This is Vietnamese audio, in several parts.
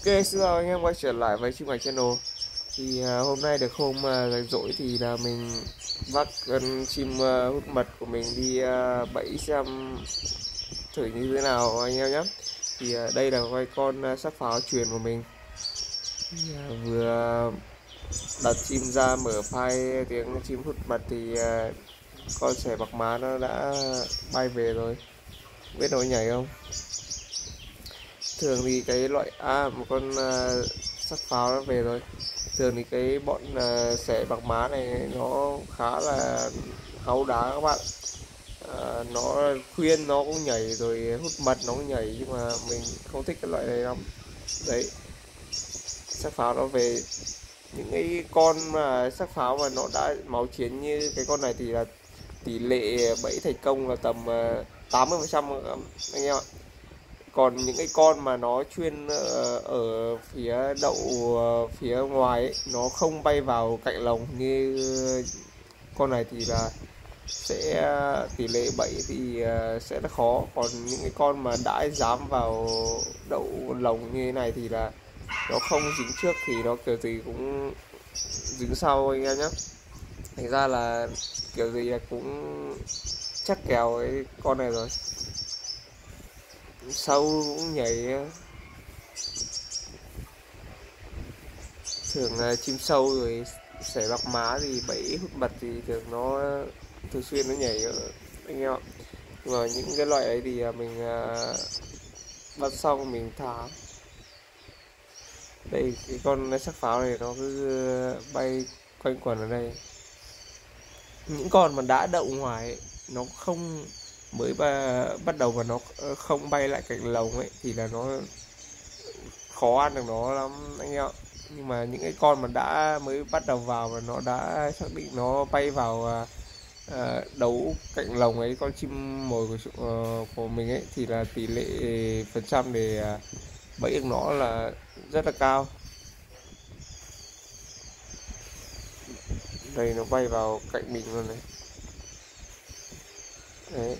Ok, xin chào anh em quay trở lại với Chim Cảnh Channel. Thì hôm nay được hôm rảnh rỗi thì là mình vác con chim hút mật của mình đi bẫy xem thử như thế nào anh em nhé. Thì đây là con sắc pháo truyền của mình. Thì, vừa đặt chim ra mở file tiếng chim hút mật thì con sẻ bạc má nó đã bay về rồi. Biết nó nhảy không? Thường thì cái loại một con sắc pháo nó về rồi. Thường thì cái bọn sẻ bạc má này nó khá là háu đá các bạn. Nó khuyên nó cũng nhảy, rồi hút mật nó cũng nhảy, nhưng mà mình không thích cái loại này lắm. Đấy, sắc pháo nó về. Những cái con mà sắc pháo mà nó đã máu chiến như cái con này thì là tỷ lệ bẫy thành công là tầm 80% anh em ạ. Còn những cái con mà nó chuyên ở phía đậu phía ngoài ấy, nó không bay vào cạnh lồng như con này thì là sẽ tỷ lệ bẫy thì sẽ là khó. Còn những cái con mà đã dám vào đậu lồng như thế này thì là nó không dính trước thì nó kiểu gì cũng dính sau anh em nhé. Thành ra là kiểu gì là cũng chắc kèo cái con này rồi. Sâu cũng nhảy. Thường là chim sâu rồi sẻ bạc má thì bẫy hút mật thì thường nó thường xuyên nó nhảy anh em ạ. Nhưng mà những cái loại ấy thì mình bắt xong mình thả. Đây, cái con sắc pháo này nó cứ bay quanh quẩn ở đây. Những con mà đã đậu ngoài ấy, nó không mới bắt đầu và nó không bay lại cạnh lồng ấy thì là nó khó ăn được nó lắm anh em ạ. Nhưng mà những cái con mà đã mới bắt đầu vào và nó đã xác định nó bay vào đấu cạnh lồng ấy, con chim mồi của mình ấy, thì là tỷ lệ phần trăm để bẫy được nó là rất là cao. Đây, nó bay vào cạnh mình luôn này. Đấy.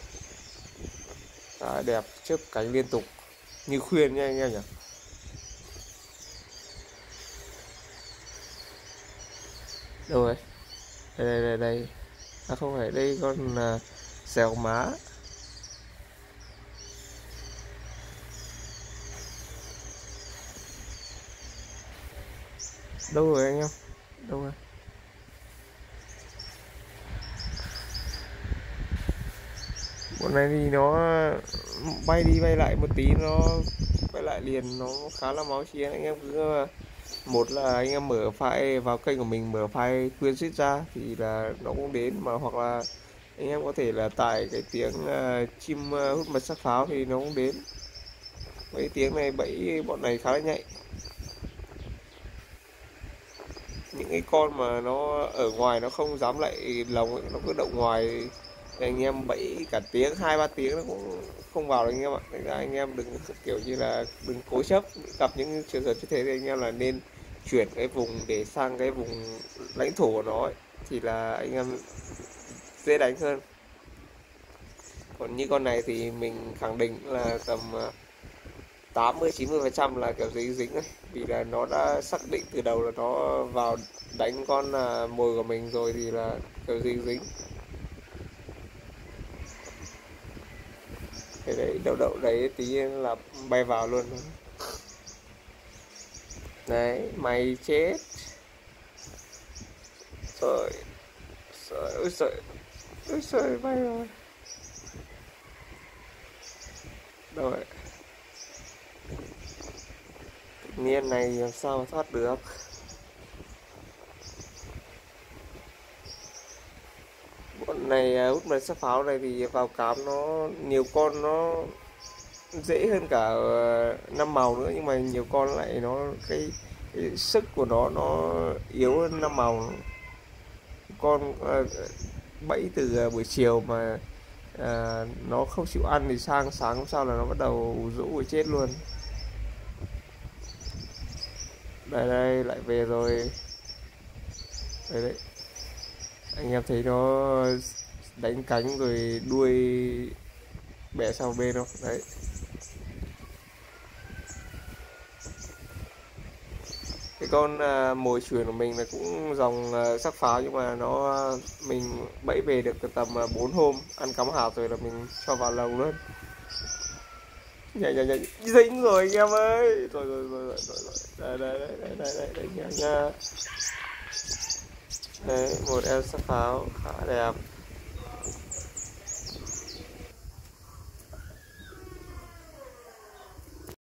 Đẹp, chớp cánh liên tục như khuyên nha anh em nhỉ. Đâu rồi? Đây. Không phải, đây con xèo má. Đâu rồi anh em? Đâu rồi? Bọn này thì nó bay đi bay lại một tí nó quay lại liền, nó khá là máu chiến. Anh em cứ một là anh em mở file vào kênh của mình, mở file khuyên suýt ra thì là nó cũng đến, mà hoặc là anh em có thể là tải cái tiếng chim hút mật sắc pháo thì nó cũng đến. Mấy tiếng này bẫy bọn này khá là nhạy. Những cái con mà nó ở ngoài nó không dám lại lồng ấy, nó cứ đậu ngoài thì anh em bẫy cả tiếng 2-3 tiếng nó cũng không vào được anh em ạ. Thành ra anh em đừng kiểu như là đừng cố chấp. Gặp những trường hợp như thế thì anh em là nên chuyển cái vùng để sang cái vùng lãnh thổ của nó ấy, thì là anh em dễ đánh hơn. Còn như con này thì mình khẳng định là tầm 80-90% là kiểu dính dính ấy, vì là nó đã xác định từ đầu là nó vào đánh con mồi của mình rồi thì là kiểu dính dính. Cái đấy đậu đấy tí là bay vào luôn. Đấy, mày chết rồi. Ôi trời, bay rồi. Rồi, niên này làm sao mà thoát được. Bọn này hút mật sắc pháo này thì vào cám nó nhiều con nó dễ hơn cả năm màu nữa, nhưng mà nhiều con lại nó cái sức của nó yếu hơn năm màu. Con bẫy từ buổi chiều mà nó không chịu ăn thì sang sáng hôm sau là nó bắt đầu rũ rồi chết luôn. Đây lại về rồi. Đấy, anh em thấy nó đánh cánh rồi đuôi bẻ sang bên không? Đấy, con mồi chuyền của mình là cũng dòng sắc pháo, nhưng mà mình bẫy về được tầm 4 hôm, ăn cắm hạt rồi là mình cho vào lồng luôn. Nhảy dính rồi anh em ơi. Rồi. Đây nha. Đấy, một em sắc pháo khá đẹp.